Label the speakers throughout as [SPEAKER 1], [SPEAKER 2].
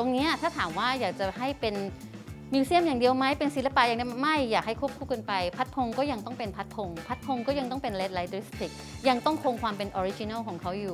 [SPEAKER 1] ตรงนี้ถ้าถามว่าอยากจะให้เป็นมิวเซียมอย่างเดียวไหมเป็นศิลปะอย่างเดียวไม่อยากให้ควบคู่กันไปพัดพงก็ยังต้องเป็นพัดพงก็ยังต้องเป็น Red Light District ยังต้องคงความเป็นออริจินัลของเขาอยู่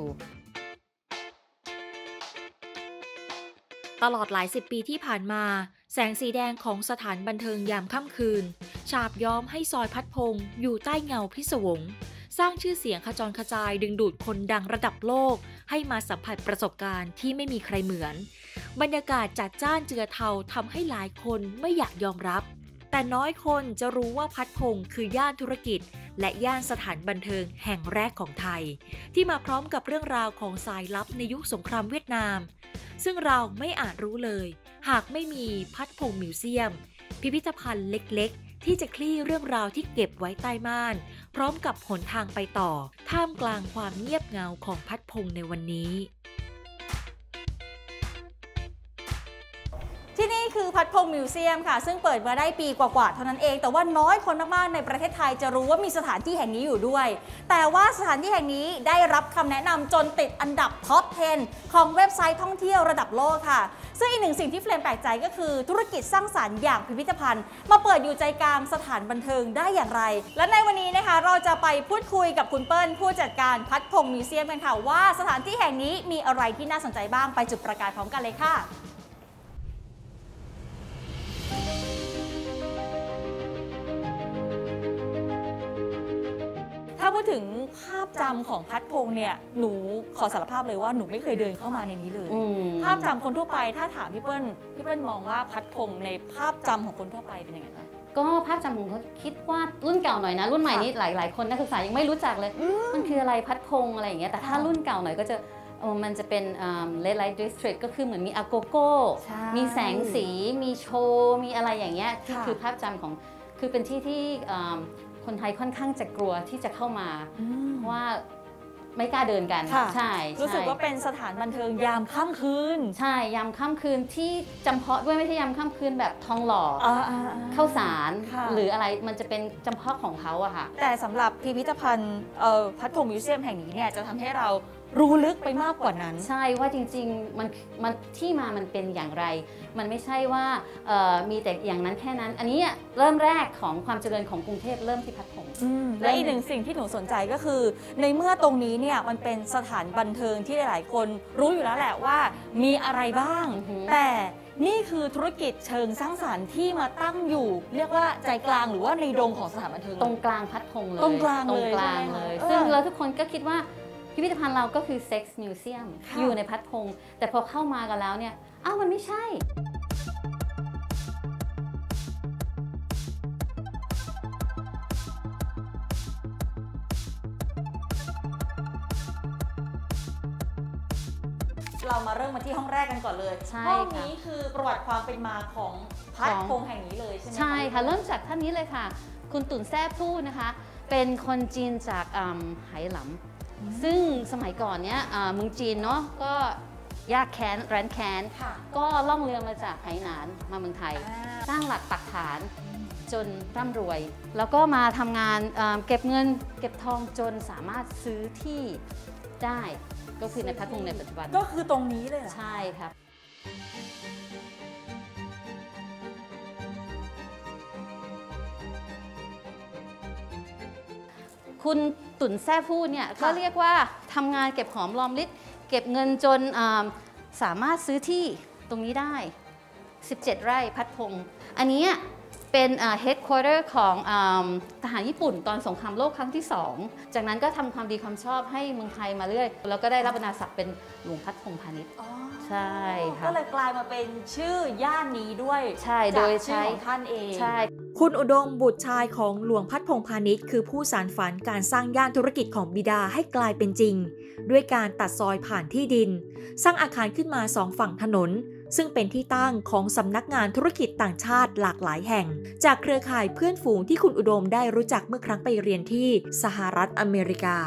[SPEAKER 2] ตลอดหลายสิบปีที่ผ่านมาแสงสีแดงของสถานบันเทิงยามค่ำคืนฉาบย้อมให้ซอยพัดพงอยู่ใต้เงาพิศวงสร้างชื่อเสียงขจรกระจายดึงดูดคนดังระดับโลกให้มาสัมผัสประสบการณ์ที่ไม่มีใครเหมือนบรรยากาศจัดจ้านเจือเทาทำให้หลายคนไม่อยากยอมรับแต่น้อยคนจะรู้ว่าพัดพงคือย่านธุรกิจและย่านสถานบันเทิงแห่งแรกของไทยที่มาพร้อมกับเรื่องราวของสายลับในยุคสงครามเวียดนามซึ่งเราไม่อาจรู้เลยหากไม่มีพัดพงมิวเซียมพิพิธภัณฑ์เล็กๆที่จะคลี่เรื่องราวที่เก็บไว้ใต้ม่านพร้อมกับหนทางไปต่อท่ามกลางความเงียบเหงาของพัดพงในวันนี้
[SPEAKER 3] ที่นี่คือพัดพงมิวเซียมค่ะซึ่งเปิดมาได้ปีกว่าๆเท่านั้นเองแต่ว่าน้อยคนมากๆในประเทศไทยจะรู้ว่ามีสถานที่แห่งนี้อยู่ด้วยแต่ว่าสถานที่แห่งนี้ได้รับคำแนะนำจนติดอันดับท็อป 10 ของเว็บไซต์ท่องเที่ยวระดับโลกค่ะซึ่งอีกหนึ่งสิ่งที่เฟรมแปลกใจก็คือธุรกิจสร้างสรรค์อย่างพิพิธภัณฑ์มาเปิดอยู่ใจกลางสถานบันเทิงได้อย่างไรและในวันนี้นะคะเราจะไปพูดคุยกับคุณเปิ้ลผู้จัดการพัดพงมิวเซียมกันค่ะว่าสถานที่แห่งนี้มีอะไรที่น่าสนใจบ้างไปจุดประกายพร้อมกันเลยค่ะถ้าพูดถึงภาพจำของพัดพงเนี่ยหนูขอสารภาพเลยว่าหนูไม่เคยเดินเข้ามาในนี้เลยภาพจำคนทั่วไปถ้าถามพี่เปิ้ลมองว่าพัดพงในภาพจำของคนทั่วไปเป็นยังไงบ้าง
[SPEAKER 1] ก็ภาพจำของเขาคิดว่ารุ่นเก่าหน่อยนะรุ่นใหม่นี้หลายคนนักศึกษายังไม่รู้จักเลยมันคืออะไรพัดพงอะไรอย่างเงี้ยแต่ถ้ารุ่นเก่าหน่อยก็จะมันจะเป็น Red Light District ก็คือเหมือนมีอาโกโก้มีแสงสีมีโชว์มีอะไรอย่างเงี้ยคือภาพจำของคือเป็นที่ที่คนไทยค่อนข้างจะกลัวที่จะเข้ามาเพราะว่าไม่กล้าเดินกันใช่
[SPEAKER 3] รู้สึกว่าเป็นสถานบันเทิงยามค่ำคืน
[SPEAKER 1] ใช่ยามค่ำคืนที่จำเพาะด้วยไม่ใช่ยามค่ำคืนแบบทองหล่อข้าวสารหรืออะไรมันจะเป็นจำเพาะของเขาอะค่ะ
[SPEAKER 3] แต่สำหรับพิพิธภัณฑ์พัดพงมิวเซียมแห่งนี้เนี่ยจะทำให้เรารู้ลึกไปมากกว่านั้น
[SPEAKER 1] ใช่ว่าจริงๆมันที่มามันเป็นอย่างไรมันไม่ใช่ว่ามีแต่อย่างนั้นแค่นั้นอันนี้เริ่มแรกของความเจริญของกรุงเทพเริ่มที่พัดพง
[SPEAKER 3] และอีกหนึ่งสิ่งที่หนูสนใจก็คือในเมื่อตรงนี้เนี่ยมันเป็นสถานบันเทิงที่หลายๆคนรู้อยู่แล้วแหละว่ามีอะไรบ้างแต่นี่คือธุรกิจเชิงสร้างสรรค์ที่มาตั้งอยู่เรียกว่าใจกลางหรือว่าในดงของสถานบันเทิง
[SPEAKER 1] ตรงกลางพัดพงเลย
[SPEAKER 3] ตรงกลาง
[SPEAKER 1] เลยซึ่งเราทุกคนก็คิดว่าพิพิธภัณฑ์เราก็คือเซ็กซ์มิวเซียมอยู่ในพัดพงแต่พอเข้ามากันแล้วเนี่ยอ้าวมันไม่ใช่
[SPEAKER 3] เรามาเริ่มมาที่ห้องแรกกันก่อนเลยห้องนี้คือประวัติความเป็นมาของพัดพงแห่งนี้เลยใช่ไหม
[SPEAKER 1] ใช่ค่ะเริ่มจากท่านนี้เลยค่ะคุณตุ่นแซ่พู่นะคะเป็นคนจีนจากไหหลำซึ่งสมัยก่อนเนี้ยเมืองจีนเนาะก็ยากแค้นแร้นแค้นก็ล่องเรือมาจากไหหนานมาเมืองไทยสร้างหลักปักฐานจนร่ำรวยแล้วก็มาทำงานเก็บเงินเก็บทองจนสามารถซื้อที่ได้ก็คือในพัดพงในปัจจุบัน
[SPEAKER 3] ก็คือตรงนี้เลย
[SPEAKER 1] ใช่ครับคุณตุ่นแซ่พู่เนี่ยก็เรียกว่าทำงานเก็บหอมรอมริบเก็บเงินจนสามารถซื้อที่ตรงนี้ได้17 ไร่พัดพงอันนี้เป็นheadquarter ของทหารญี่ปุ่นตอนสงครามโลกครั้งที่2จากนั้นก็ทำความดีความชอบให้เมืองไทยมาเรื่อยแล้วก็ได้รับบรรดาศักดิ์เป็นหลวงพัดพงพาณิชย์ใช่ค่ะ
[SPEAKER 3] ก็เลยกลายมาเป็นชื่อย่านนี้ด้วย
[SPEAKER 1] ใช่โดย
[SPEAKER 3] ชื่อของท่านเอง
[SPEAKER 1] ใช่
[SPEAKER 2] คุณอุดมบุตรชายของหลวงพัดพงพาณิชย์คือผู้สานฝันการสร้างย่านธุรกิจของบิดาให้กลายเป็นจริงด้วยการตัดซอยผ่านที่ดินสร้างอาคารขึ้นมา2 ฝั่งถนนซึ่งเป็นที่ตั้งของสำนักงานธุรกิจต่างชาติหลากหลายแห่งจากเครือข่ายเพื่อนฝูงที่คุณอุดมได้รู้จักเมื่อครั้งไปเรียนที่สหรัฐอเมริกา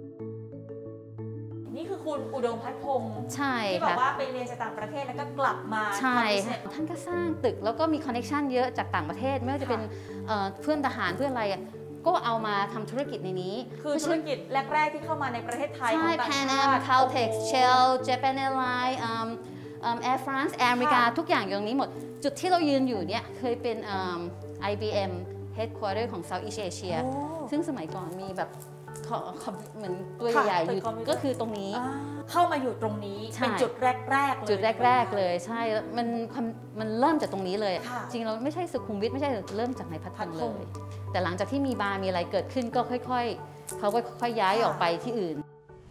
[SPEAKER 3] นี่คือคุณอุดมพัดพงศ์
[SPEAKER 1] ใช่
[SPEAKER 3] ที่บอกว่าไปเรียนจากต่างประเทศแล้วก็กลับมา
[SPEAKER 1] ใช่ท่านก็สร้างตึกแล้วก็มีคอนเนคชันเยอะจากต่างประเทศไม่ว่าจะเป็นเพื่อนทหารเพื่อนอะไรก็เอามาทำธุรกิจในนี้
[SPEAKER 3] คือธุรกิจแรกๆที่เข้ามาในประเทศไทย
[SPEAKER 1] ใช่ Pan Am Caltex Shell Japan Airlines แอร์ฟรานซ์แอร์อเมริกาทุกอย่างอยู่ตรงนี้หมดจุดที่เรายืนอยู่เนี่ยเคยเป็น IBM headquarter ของ Southeast Asia ซึ่งสมัยก่อนมีแบบเหมือนตัวใหญ่ๆอยู่ก็คือตรงนี้
[SPEAKER 3] เข้ามาอยู่ตรงนี้เป็นจุดแรกๆเลย
[SPEAKER 1] จุดแรกๆเลยใช่มันเริ่มจากตรงนี้เลยจริงเราไม่ใช่สุขุมวิทไม่ใช่เริ่มจากในพัทยาเลยแต่หลังจากที่มีบาร์มีอะไรเกิดขึ้นก็ค่อยๆเขาก็ค่อยย้ายออกไปที่อื่น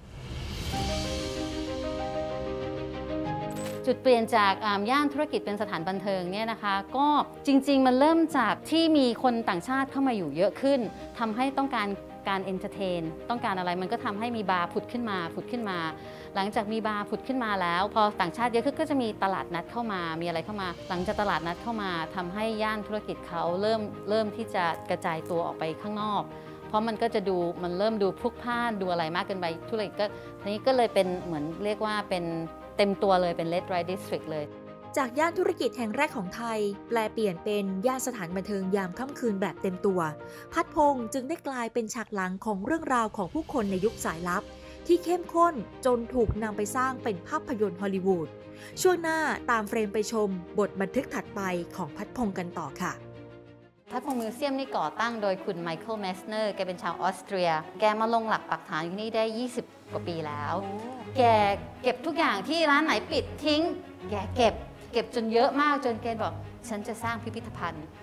[SPEAKER 1] จุดเปลี่ยนจากย่านธุรกิจเป็นสถานบันเทิงเนี่ยนะคะก็จริงๆมันเริ่มจากที่มีคนต่างชาติเข้ามาอยู่เยอะขึ้นทำให้ต้องการเอนเตอร์เทนต้องการอะไรมันก็ทำให้มีบาร์ผุดขึ้นมาหลังจากมีบาร์ผุดขึ้นมาแล้วพอต่างชาติเยอะขึ้นก็จะมีตลาดนัดเข้ามามีอะไรเข้ามาหลังจากตลาดนัดเข้ามาทำให้ย่านธุรกิจเขาเริ่มที่จะกระจายตัวออกไปข้างนอกเพราะมันก็จะมันเริ่มดูพลุกพล่านดูอะไรมากเกินไปธุรกิจก็ทีนี้ก็เลยเป็นเหมือนเรียกว่าเป็นเต็มตัวเลยเป็น Red Light District เลย
[SPEAKER 2] จากย่านธุรกิจแห่งแรกของไทยแปลเปลี่ยนเป็นย่านสถานบันเทิงยามค่ำคืนแบบเต็มตัวพัดพงษ์จึงได้กลายเป็นฉากหลังของเรื่องราวของผู้คนในยุคสายลับที่เข้มข้นจนถูกนำไปสร้างเป็นภาพยนตร์ฮอลลีวูดช่วงหน้าตามเฟรมไปชมบทบันทึกถัดไปของพัดพงษ์กันต่อค่ะ
[SPEAKER 1] พัดพงษ์มิวเซียมนี่ก่อตั้งโดยคุณไมเคิลเมสเนอร์แกเป็นชาวออสเตรียแกมาลงหลักปักฐานอยู่นี่ได้20กว่าปีแล้วแกเก็บทุกอย่างที่ร้านไหนปิดทิ้งแกเก็บจนเยอะมากจนแกบอกฉันจะสร้างพิพิธภัณฑ์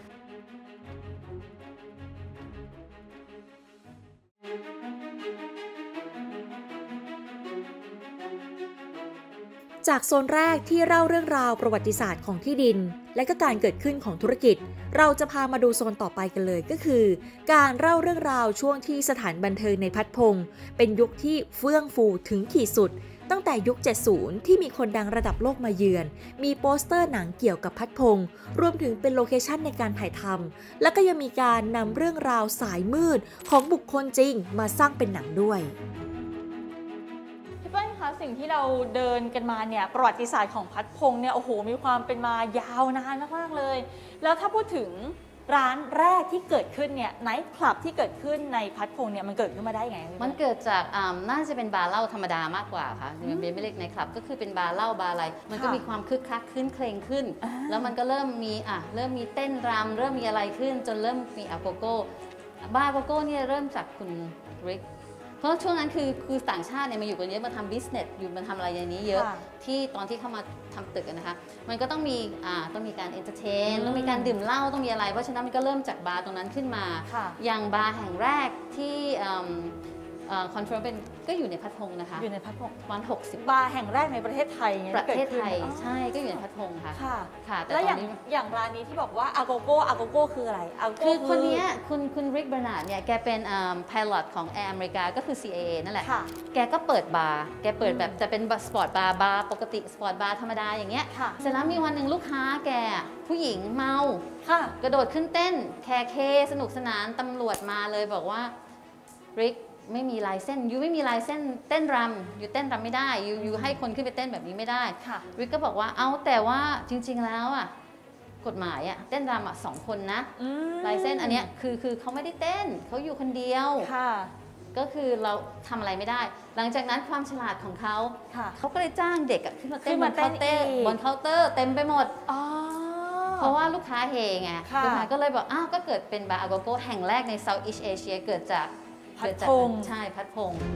[SPEAKER 2] จากโซนแรกที่เล่าเรื่องราวประวัติศาสตร์ของที่ดินและก็การเกิดขึ้นของธุรกิจเราจะพามาดูโซนต่อไปกันเลยก็คือการเล่าเรื่องราวช่วงที่สถานบันเทิงในพัดพงษ์เป็นยุคที่เฟื่องฟูถึงขีดสุดตั้งแต่ยุค 70 ที่มีคนดังระดับโลกมาเยือนมีโปสเตอร์หนังเกี่ยวกับพัดพงษ์รวมถึงเป็นโลเคชั่นในการถ่ายทำและก็ยังมีการนำเรื่องราวสายมืดของบุคคลจริงมาสร้างเป็นหนังด้วย
[SPEAKER 3] พี่เปิ้ลคะสิ่งที่เราเดินกันมาเนี่ยประวัติศาสตร์ของพัดพงษ์เนี่ยโอ้โหมีความเป็นมายาวนานมากๆเลยแล้วถ้าพูดถึงร้านแรกที่เกิดขึ้นเนี่ยไนท์คลับที่เกิดขึ้นในพัดพงษ์เนี่ยมันเกิดขึ้นมาได้ไง
[SPEAKER 1] มันเกิดจากน่าจะเป็นบาร์เหล้าธรรมดามากกว่าค่ะมันเป็นไม่เล็กในคลับก็คือเป็นบาร์เหล้าบาร์อะไรมันก็มีความคึกคักขึ้นเคร่งขึ้นแล้วมันก็เริ่มมีเต้นรำเริ่มมีอะไรขึ้นจนเริ่มมีโกโก้บาร์โกโก้เนี่ยเริ่มจากคุณริกเพราะช่วงนั้นคือต่างชาติเนี่ยมาอยู่กันเยอะมาทำบิสเนสอยู่มาทำอะไรอย่างนี้เยอะที่ตอนที่เข้ามาทำตึกนะคะมันก็ต้องมีการเอนเตอร์เทนต้องมีการดื่มเหล้าต้องมีอะไรเพราะฉะนั้นมันก็เริ่มจากบาร์ตรงนั้นขึ้นมาอย่างบาร์แห่งแรกที่คอนเฟิร์มเป็นก็อยู่ในพัดพงษ์นะคะ
[SPEAKER 3] อยู่ในพัดพงษ์
[SPEAKER 1] วัน60
[SPEAKER 3] บาร์แห่งแรกในประเทศไทย
[SPEAKER 1] ประเทศไทยใช่ก็อยู่ในพัดพงษ์ค่ะ
[SPEAKER 3] ค่ะแล้วอย่างร้านนี้ที่บอกว่าอาโกโก้คืออะไร
[SPEAKER 1] คือคนนี้คุณริกเบอร์นาร์ดเนี่ยแกเป็นพายลอตของแอร์อเมริกาก็คือ CAA นั่นแหละแกก็เปิดบาร์แกเปิดแบบจะเป็นสปอร์ตบาร์ปกติสปอร์ตบาร์ธรรมดาอย่างเงี้ยเสร็จแล้วมีวันหนึ่งลูกค้าแกผู้หญิงเมากระโดดขึ้นเต้นแคเคสนุกสนานตำรวจมาเลยบอกว่าริกไม่มีลายเส้นยูไม่มีลายเส้นเต้นรำยูเต้นรำไม่ได้ยูให้คนขึ้นไปเต้นแบบนี้ไม่ได้ริกก็บอกว่าแต่ว่าจริงๆแล้วกฎหมายเต้นรำ2 คนนะลายเส้นอันเนี้ยคือเขาไม่ได้เต้นเขาอยู่คนเดียวก็คือเราทำอะไรไม่ได้หลังจากนั้นความฉลาดของเขาก็เลยจ้างเด็กขึ้นมาเต้นบนเคาน์เตอร์เต็มไปหมดเพราะว่าลูกค้าเฮไงลูกค้าก็เลยบอกก็เกิดเป็นบาร์โกโก้แห่งแรกใน Southeast Asia เกิดจาก
[SPEAKER 3] พัดพงษ์
[SPEAKER 1] ใช่พัดพงษ์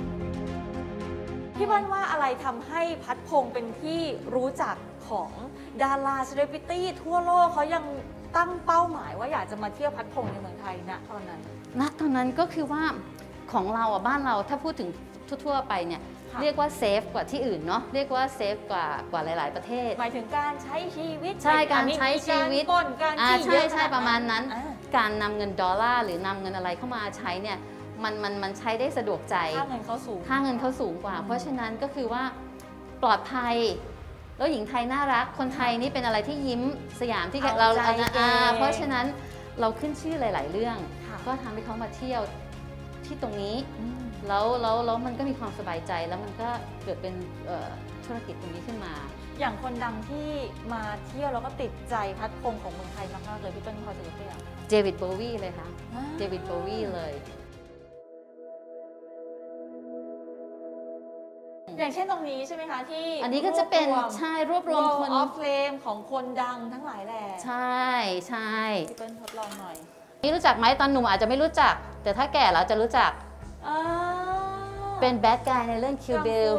[SPEAKER 3] พี่เปิ้ลว่าอะไรทำให้พัดพงษ์เป็นที่รู้จักของดาราเซเลบริตี้ทั่วโลกเขายังตั้งเป้าหมายว่าอยากจะมาเที่ยวพัดพงษ์ในเมืองไทยณตอน
[SPEAKER 1] นั้นก็คือว่าของเราบ้านเราถ้าพูดถึงทั่วไปเนี่ยเรียกว่าเซฟกว่าที่อื่นเนาะเรียกว่าเซฟกว่าหลายๆประเทศ
[SPEAKER 3] หมายถึงการใช้ชีวิต
[SPEAKER 1] ใช่การใช้ชีวิตใช่ประมาณนั้น การนำเงินดอลลาร์หรือนำเงินอะไรเข้ามาใช้เนี่ยมันใช้ได้สะดวกใจ
[SPEAKER 3] ค่าเงินเขา
[SPEAKER 1] สูงกว่าเพราะฉะนั้นก็คือว่าปลอดภัยแล้วหญิงไทยน่ารักคนไทยนี่เป็นอะไรที่ยิ้มสยามที่เราเพราะฉะนั้นเราขึ้นชื่อหลายๆเรื่องก็ทำให้เขามาเที่ยวที่ตรงนี้แล้วมันก็มีความสบายใจแล้วมันก็เกิดเป็นธุรกิจตรงนี้ขึ้นมา
[SPEAKER 3] อย่างคนดังที่มาเที่ยวแล้วก็ติดใจพัดพงษ์ของเมืองไทยมากๆเลยพี่เปิ้ลพอจะยกตัวอย่าง
[SPEAKER 1] เดวิดโบวีเลยค่ะเดวิดโบวีเลย
[SPEAKER 3] อย่างเช่นตรงนี้ใช่ไหมคะที่
[SPEAKER 1] อันนี้ก็จะเป็นใช่รวบรวมคน
[SPEAKER 3] of Fame ของคนดังทั้งหลายแหละ
[SPEAKER 1] ใช่ใช่
[SPEAKER 3] พี่เปิ้ลทดลองหน่อย
[SPEAKER 1] นี่รู้จักไหมตอนหนุ่มอาจจะไม่รู้จักแต่ถ้าแก่เราจะรู้จักเป็นแบดกายในเรื่อง Kill Bill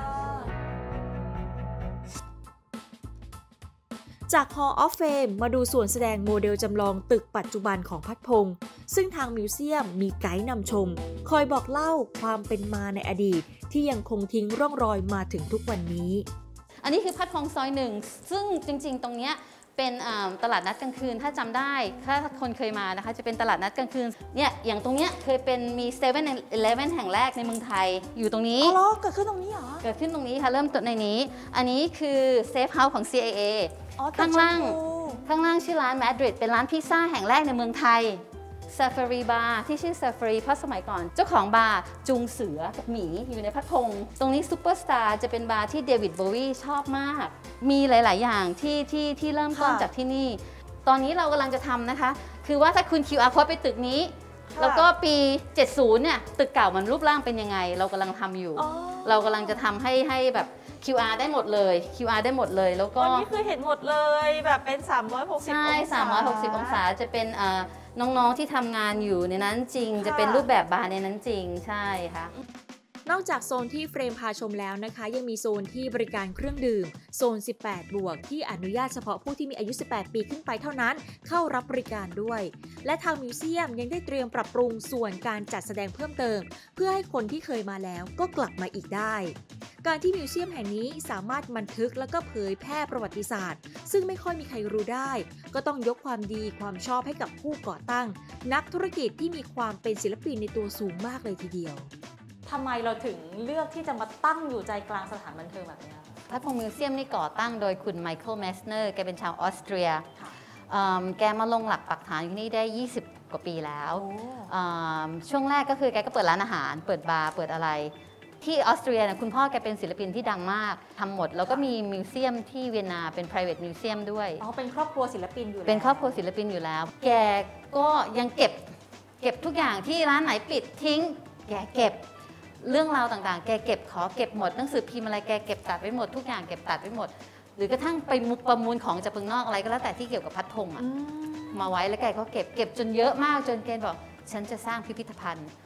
[SPEAKER 2] จาก Hall of Fame มาดูส่วนแสดงโมเดลจำลองตึกปัจจุบันของพัดพงษ์ซึ่งทางมิวเซียมมีไกด์นำชมคอยบอกเล่าความเป็นมาในอดีตที่ยังคงทิ้งร่องรอยมาถึงทุกวันนี้
[SPEAKER 1] อันนี้คือพัดพงษ์ซอยหนึ่งซึ่งจริงๆตรงเนี้ยเป็นตลาดนัดกลางคืนถ้าจำได้ถ้าคนเคยมานะคะจะเป็นตลาดนัดกลางคืนเนี่ยอย่างตรงเนี้ยเคยเป็นมี7-Eleven แห่งแรกในเมืองไทยอยู่ตรงนี้
[SPEAKER 3] อ๋อเกิดขึ้นตรงนี้เหรอ
[SPEAKER 1] เกิดขึ้นตรงนี้ค่ะเริ่มต้นในนี้อันนี้คือเซฟเฮาส์ของ CIA ข้างล่างชื่อร้าน Madrid เป็นร้านพิซซ่าแห่งแรกในเมืองไทย Safari Bar ที่ชื่อ Safari เพราะสมัยก่อนเจ้าของบาร์จูงเสือกับหมีอยู่ในพัดพงษ์ตรงนี้ Superstar จะเป็นบาร์ที่เดวิดโบวีชอบมากมีหลายๆอย่างที่เริ่มต้นจากที่นี่ตอนนี้เรากำลังจะทำนะคะคือว่าถ้าคุณ QR Code ไปตึกนี้แล้วก็ปี 70 เนี่ยตึกเก่ามันรูปร่างเป็นยังไงเรากำลังทำอยู่เรากำลังจะทำให้แบบ QR ได้หมดเลย QR ได้หมดเลยแล้วก็
[SPEAKER 3] อันนี้คือเห็นหมดเลยแบบเป็น360
[SPEAKER 1] ใช่360 องศาจะเป็นน้องๆที่ทำงานอยู่ในนั้นจริงจะเป็นรูปแบบบาร์ในนั้นจริงใช่ค่ะ
[SPEAKER 2] นอกจากโซนที่เฟรมพาชมแล้วนะคะยังมีโซนที่บริการเครื่องดื่มโซน18 บวกที่อนุญาตเฉพาะผู้ที่มีอายุ18 ปีขึ้นไปเท่านั้นเข้ารับบริการด้วยและทางมิวเซียมยังได้เตรียมปรับปรุงส่วนการจัดแสดงเพิ่มเติมเพื่อให้คนที่เคยมาแล้วก็กลับมาอีกได้การที่มิวเซียมแห่งนี้สามารถบันทึกและก็เผยแพร่ประวัติศาสตร์ซึ่งไม่ค่อยมีใครรู้ได้ก็ต้องยกความดีความชอบให้กับผู้ก่อตั้งนักธุรกิจที่มีความเป็นศิลปินในตัวสูงมากเลยทีเดียว
[SPEAKER 3] ทำไมเราถึงเลือกที่จะมาตั้งอยู่ใจกลางสถานบันเทิงแบบนี้
[SPEAKER 1] พัดพงษ์มิวเซียมนี่ก่อตั้งโดยคุณไมเคิลเมสเนอร์แกเป็นชาวออสเตรียแกมาลงหลักปักฐานอยู่นี่ได้20 กว่าปีแล้วช่วงแรกก็คือแกก็เปิดร้านอาหารเปิดบาร์เปิดอะไรที่ออสเตรียนะคุณพ่อแกเป็นศิลปินที่ดังมากทำหมดแล้วก็มีมิวเซียมที่เวียนนาเป็น private museum ด้วย
[SPEAKER 3] เป็นครอบครัวศิลปินอยู่แล้ว
[SPEAKER 1] เป็นครอบครัวศิลปินอยู่แล้วแกก็ยังเก็บทุกอย่างที่ร้านไหนปิดทิ้งแกเก็บเรื่องราวต่างๆแกเก็บขอเก็บหมดหนังสือพิมพ์อะไรแกเก็บตัดไว้หมดทุกอย่างเก็บตัดไว้หมดหรือกระทั่งไปประมูลของจากเมืองนอกอะไรก็แล้วแต่ที่เกี่ยวกับพัดพงษ์มาไว้แล้วแกก็เก็บจนเยอะมากจนแกบอกฉันจะสร้างพิพิธภัณฑ์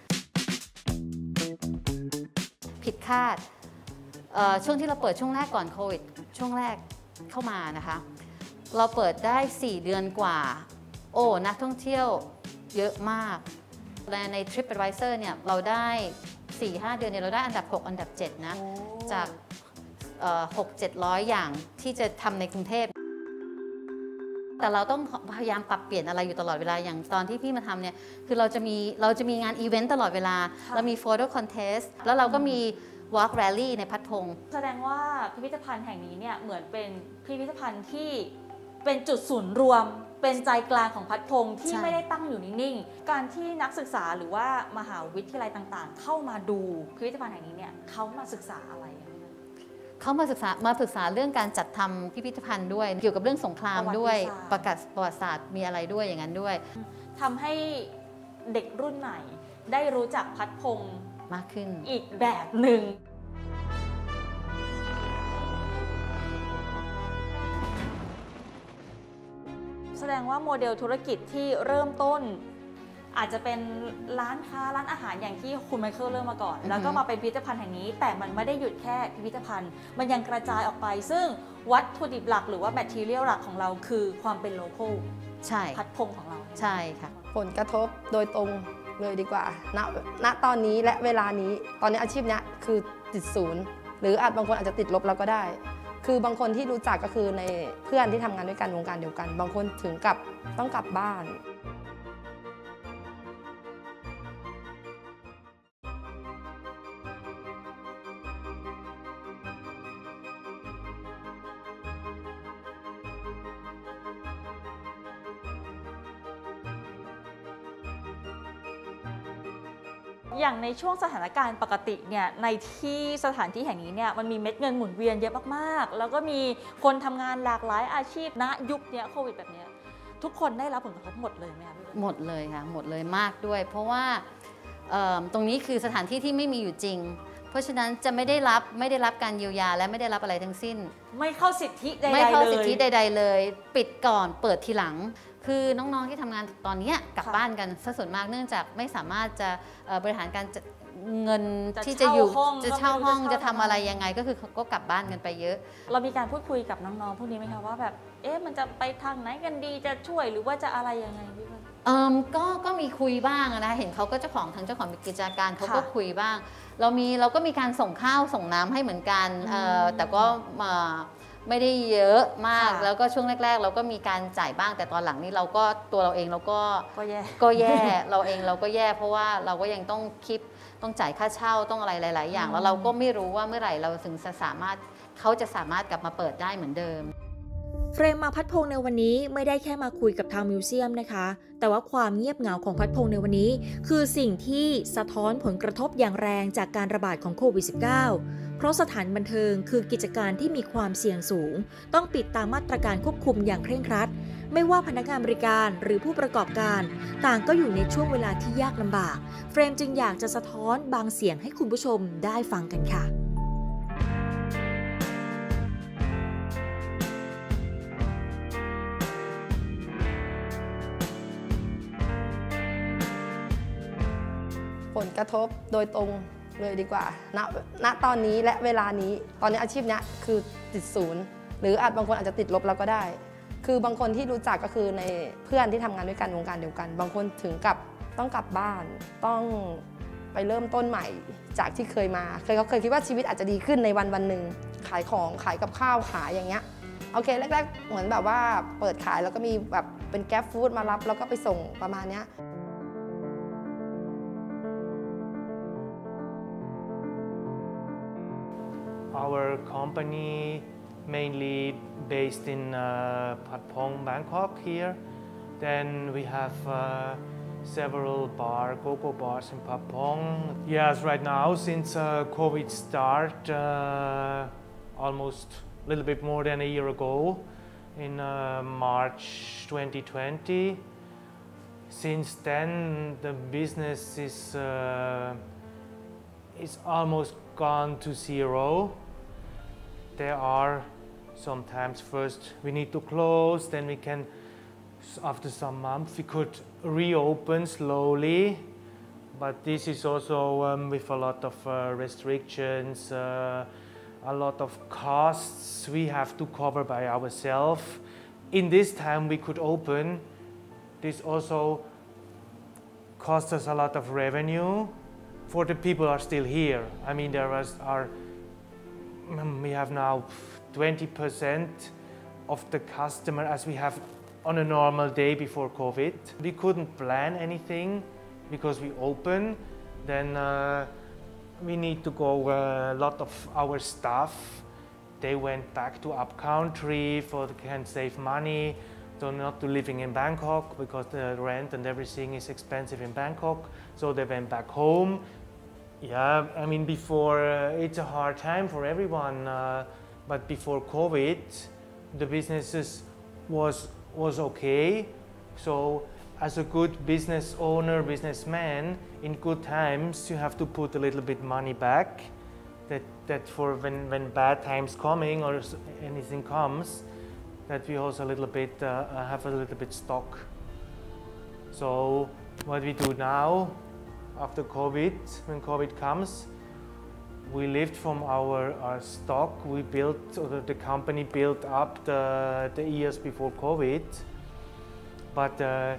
[SPEAKER 1] ผิดคาดช่วงที่เราเปิดช่วงแรกก่อนโควิดช่วงแรกเข้ามานะคะเราเปิดได้4 เดือนกว่านักท่องเที่ยวเยอะมากและใน TripAdvisor เนี่ยเราได้ 4-5 เดือนเนี่ยเราได้อันดับ6อันดับ7นะจาก600-700 อย่างที่จะทำในกรุงเทพแต่เราต้องพยายามปรับเปลี่ยนอะไรอยู่ตลอดเวลาอย่างตอนที่พี่มาทำเนี่ยคือเราจะมีงานอีเวนต์ตลอดเวลาเรามีโฟโต้คอนเทสต์แล้วเราก็มี Walk Rally ในพัดพงษ์
[SPEAKER 3] แสดงว่าพิพิธภัณฑ์แห่งนี้เนี่ยเหมือนเป็นพิพิธภัณฑ์ที่เป็นจุดศูนย์รวมเป็นใจกลางของพัดพงษ์ที่ไม่ได้ตั้งอยู่นิ่งๆการที่นักศึกษาหรือว่ามหาวิทยาลัยต่างๆเข้ามาดูพิพิธภัณฑ์แห่งนี้เนี่ยเขามาศึกษาอะไร
[SPEAKER 1] เขามาศึกษาเรื่องการจัดทำพิพิธภัณฑ์ด้วยเกี่ยวกับเรื่องสงครามด้วยประวัติศาสตร์มีอะไรด้วยอย่างนั้นด้วย
[SPEAKER 3] ทำให้เด็กรุ่นใหม่ได้รู้จักพัดพงษ์
[SPEAKER 1] มากขึ้น
[SPEAKER 3] อีกแบบหนึ่งแสดงว่าโมเดลธุรกิจที่เริ่มต้นอาจจะเป็นร้านค้าร้านอาหารอย่างที่คุณไมเคิลเริ่มมาก่อนแล้วก็มาเป็นพิพิธภัณฑ์แห่งนี้แต่มันไม่ได้หยุดแค่พิพิธภัณฑ์มันยังกระจายออกไปซึ่งวัตถุดิบหลักหรือว่าแมททีเรียลหลักของเราคือความเป็นโลคอล
[SPEAKER 1] ใช่
[SPEAKER 3] พัดพงษ์ของเรา
[SPEAKER 1] ใช่ค่ะ
[SPEAKER 4] ผลกระทบโดยตรงเลยดีกว่าณตอนนี้และเวลานี้ตอนนี้อาชีพนี้คือติดศูนย์หรือบางคนอาจจะติดลบแล้วก็ได้คือบางคนที่รู้จักก็คือในเพื่อนที่ทำงานด้วยกันวงการเดียวกันบางคนถึงกับต้องกลับบ้าน
[SPEAKER 3] อย่างในช่วงสถานการณ์ปกติเนี่ยในที่สถานที่แห่งนี้เนี่ยมันมีเม็ดเงินหมุนเวียนเยอะมากๆแล้วก็มีคนทำงานหลากหลายอาชีพณยุคนี้โควิดแบบนี้ทุกคนได้รับผลกระทบหมดเลยไหมคะ
[SPEAKER 1] หมดเลยค่ะหมดเลยมากด้วยเพราะว่าตรงนี้คือสถานที่ที่ไม่มีอยู่จริงเพราะฉะนั้นจะไม่ได้รับการเยียวยาและไม่ได้รับอะไรทั้งสิ้น
[SPEAKER 3] ไม่เข้าสิทธิใดๆ
[SPEAKER 1] ไม่เข้าสิทธิ
[SPEAKER 3] เลย
[SPEAKER 1] ใดๆเลย ปิดก่อนเปิดทีหลัง คือน้องๆที่ทำงานตอนนี้กลับ
[SPEAKER 3] ค่ะ
[SPEAKER 1] บ้านกันซะส่วนมากเนื่องจากไม่สามารถจะบริหารการเงิน
[SPEAKER 3] จะ
[SPEAKER 1] ที่จะอยู่
[SPEAKER 3] เช่าห้อง
[SPEAKER 1] จะเช่าห้อง
[SPEAKER 3] ก็ไม่รู้จะ
[SPEAKER 1] จะทำ
[SPEAKER 3] เช่า
[SPEAKER 1] อะไรยังไงก็คือก็กลับบ้านกันไปเยอะ
[SPEAKER 3] เรามีการพูดคุยกับน้องๆพวกนี้ไหมคะว่าแบบมันจะไปทางไหนกันดีจะช่วยหรือว่าจะอะไรยังไงพี่เปิ้ล
[SPEAKER 1] ก็มีคุยบ้างนะเห็นเขาก็เจ้าของกิจการเขาก็
[SPEAKER 3] ค่ะ
[SPEAKER 1] คุยบ้าง เราก็มีการส่งข้าวส่งน้ำให้เหมือนกันแต่ก็ไม่ได้เยอะมาก
[SPEAKER 3] ค่ะ
[SPEAKER 1] แล้วก็ช่วงแรกๆ เราก็มีการจ่ายบ้างแต่ตอนหลังนี้ตัวเราเองเราก็
[SPEAKER 3] แย่
[SPEAKER 1] แย่ เราเองเราก็แย่เพราะว่าเราก็ยังต้องจ่ายค่าเช่าต้องอะไรหลาย ๆ อย่าง แล้วเราก็ไม่รู้ว่าเมื่อไหร่เราถึงจะเขาจะสามารถกลับมาเปิดได้เหมือนเดิม
[SPEAKER 2] เฟรมมาพัดพงษ์ในวันนี้ไม่ได้แค่มาคุยกับทางมิวเซียมนะคะ แต่ว่าความเงียบเหงาของพัดพงษ์ในวันนี้ คือสิ่งที่สะท้อนผลกระทบอย่างแรงจากการระบาดของโควิด -19 เพราะสถานบันเทิงคือกิจการที่มีความเสี่ยงสูง ต้องปิดตามมาตรการควบคุมอย่างเคร่งครัด ไม่ว่าพนักงานบริการหรือผู้ประกอบการ ต่างก็อยู่ในช่วงเวลาที่ยากลำบาก เฟรมจึงอยากจะสะท้อนบางเสียงให้คุณผู้ชมได้ฟังกันค่ะ
[SPEAKER 4] ผลกระทบโดยตรงเลยดีกว่าณตอนนี้และเวลานี้ตอนนี้อาชีพเนี้ยคือติดศูนย์หรือบางคนอาจจะติดลบแล้วก็ได้ คือบางคนที่รู้จักก็คือในเพื่อนที่ทำงานด้วยกันวงการเดียวกัน บางคนถึงกับต้องกลับบ้านต้องไปเริ่มต้นใหม่จากที่เคยมาเขาเคยคิดว่าชีวิตอาจจะดีขึ้นในวันหนึ่งขายของขายกับข้าวขายอย่างเงี้ยโอเคแรกๆเหมือนแบบว่าเปิดขายแล้วก็มีแบบเป็นแกร็บฟู้ดมารับแล้วก็ไปส่งประมาณเนี้ย
[SPEAKER 5] Our company mainly based in Phat Phong, Bangkok here. Then we have several cocoa bars in Phat Phong. Yes, right now since COVID start, almost a little bit more than a year ago, in March 2020. Since then, the business is almost gone to zero. There are sometimes first we need to close, then we can, after some months, we could reopen slowly. But this is also with a lot of restrictions, a lot of costs we have to cover by ourselves. In this time we could open. This also cost us a lot of revenue. For the people are still here. I mean, we have now 20% of the customer as we have on a normal day before COVID. We couldn't plan anything because we open. Then we need to go. A lot of our staff, they went back to upcountry for they can save money. So not to living in Bangkok because the rent and everything is expensive in Bangkok. So they went back home. Yeah, I mean before it's a hard time for everyone, but before COVID, the businesses was okay. So as a good business owner, businessman, in good times you have to put a little bit money back. That for when bad times coming or anything comes, that we also a little bit have a little bit stock. So what we do now, after COVID, when COVID comes, we lived from our stock. We built, or the company built up the years before COVID, but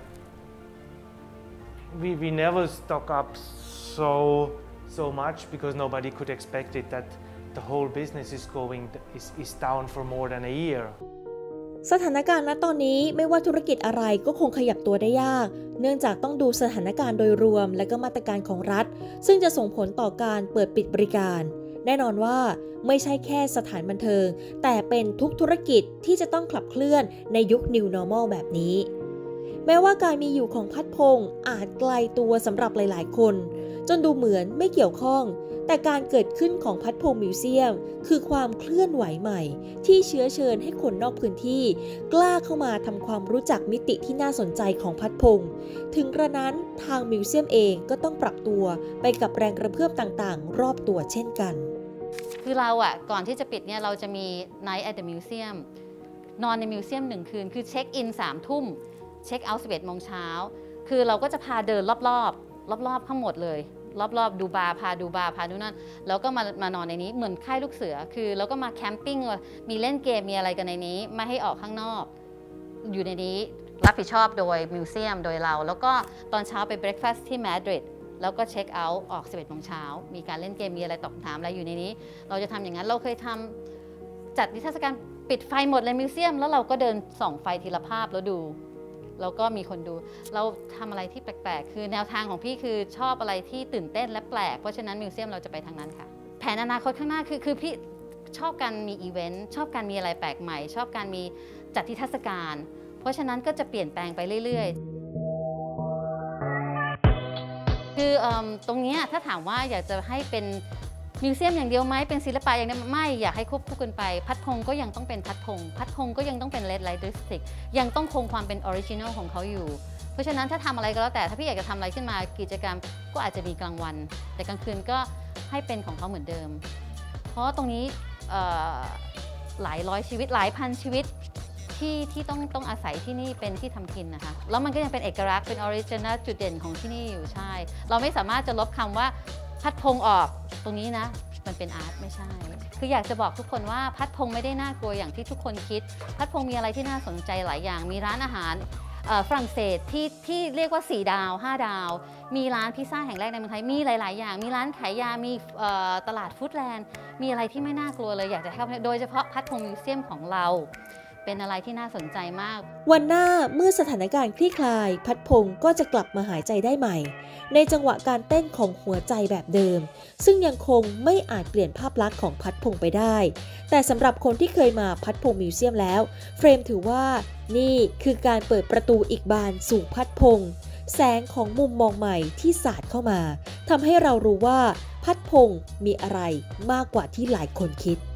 [SPEAKER 5] we never stock up so much because nobody could expect it that the whole business is down for more than a year.
[SPEAKER 2] สถานการณ์ณตอนนี้ไม่ว่าธุรกิจอะไรก็คงขยับตัวได้ยากเนื่องจากต้องดูสถานการณ์โดยรวมและก็มาตรการของรัฐซึ่งจะส่งผลต่อการเปิดปิดบริการแน่นอนว่าไม่ใช่แค่สถานบันเทิงแต่เป็นทุกธุรกิจที่จะต้องขับเคลื่อนในยุค New Normal แบบนี้แม้ว่าการมีอยู่ของพัดพงษ์อาจไกลตัวสำหรับหลายๆคนจนดูเหมือนไม่เกี่ยวข้องแต่การเกิดขึ้นของพัดพงมิวเซียมคือความเคลื่อนไหวใหม่ที่เชื้อเชิญให้คนนอกพื้นที่กล้าเข้ามาทำความรู้จักมิติที่น่าสนใจของพัดพงถึงกระนั้นทางมิวเซียมเองก็ต้องปรับตัวไปกับแรงกระเพื่อมต่างๆรอบตัวเช่นกัน
[SPEAKER 1] คือเราก่อนที่จะปิดเนี่ยเราจะมี Night at the Museum นอนในมิวเซียม1 คืนคือเช็คอิน3 ทุ่มเช็คเอาท์11 โมงเช้าคือเราก็จะพาเดินรอบทั้งหมดเลยรอบดูบาร์พาดูนั่นแล้วก็มานอนในนี้เหมือนค่ายลูกเสือคือเราก็มาแคมปิ้งมีเล่นเกมมีอะไรกันในนี้ไม่ให้ออกข้างนอกอยู่ในนี้รับผิดชอบโดยมิวเซียมโดยเราแล้วก็ตอนเช้าไปเบรคฟาสต์ที่มาดริดแล้วก็เช็คเอาท์ออก11 โมงเช้ามีการเล่นเกมมีอะไรตอบคำถามอะไรอยู่ในนี้เราจะทำอย่างนั้นเราเคยทำจัดนิทรรศการปิดไฟหมดเลยมิวเซียมแล้วเราก็เดินส่องไฟทีละภาพแล้วดูแล้วก็มีคนดูเราทำอะไรที่แปลกๆคือแนวทางของพี่คือชอบอะไรที่ตื่นเต้นและแปลกเพราะฉะนั้นมิวเซียมเราจะไปทางนั้นค่ะแผนอนาคตข้างหน้าคือพี่ชอบการมีอีเวนต์ชอบการมีอะไรแปลกใหม่ชอบการมีจัดนิทรรศการเพราะฉะนั้นก็จะเปลี่ยนแปลงไปเรื่อยๆคือตรงนี้ถ้าถามว่าอยากจะให้เป็นมิวเซียมอย่างเดียวไหมเป็นศิลปะอย่างเดียวไม่อยากให้ควบคู่กันไปพัดพงก็ยังต้องเป็นพัดพงก็ยังต้องเป็นเลดไลท์ดิสตริกยังต้องคงความเป็นออริจินัลของเขาอยู่เพราะฉะนั้นถ้าทำอะไรก็แล้วแต่ถ้าพี่อยากจะทำอะไรขึ้นมากิจกรรมก็อาจจะมีกลางวันแต่กลางคืนก็ให้เป็นของเขาเหมือนเดิมเพราะตรงนี้หลายร้อยชีวิตหลายพันชีวิตที่ต้องอาศัยที่นี่เป็นที่ทำกินนะคะแล้วมันก็ยังเป็นเอกลักษณ์เป็นออริจินัลจุดเด่นของที่นี่อยู่ใช่เราไม่สามารถจะลบคำว่าพัดพงออกตรงนี้นะมันเป็นอาร์ตไม่ใช่คืออยากจะบอกทุกคนว่าพัดพงไม่ได้น่ากลัวอย่างที่ทุกคนคิดพัดพงมีอะไรที่น่าสนใจหลายอย่างมีร้านอาหารฝรั่งเศสที่เรียกว่า4 ดาว5 ดาวมีร้านพิซซ่าแห่งแรกในเมืองไทยมีหลายๆอย่างมีร้านขายยามีตลาดฟู้ดแลนด์มีอะไรที่ไม่น่ากลัวเลยอยากจะให้โดยเฉพาะพัดพงมิวเซียมของเราเป็นอะไรที่น่าสนใจมาก
[SPEAKER 2] วันหน้าเมื่อสถานการณ์คลี่คลายพัดพงก็จะกลับมาหายใจได้ใหม่ในจังหวะการเต้นของหัวใจแบบเดิมซึ่งยังคงไม่อาจเปลี่ยนภาพลักษณ์ของพัดพงไปได้แต่สำหรับคนที่เคยมาพัดพงมิวเซียมแล้วเฟรมถือว่านี่คือการเปิดประตูอีกบานสู่พัดพงแสงของมุมมองใหม่ที่สาดเข้ามาทำให้เรารู้ว่าพัดพงมีอะไรมากกว่าที่หลายคนคิด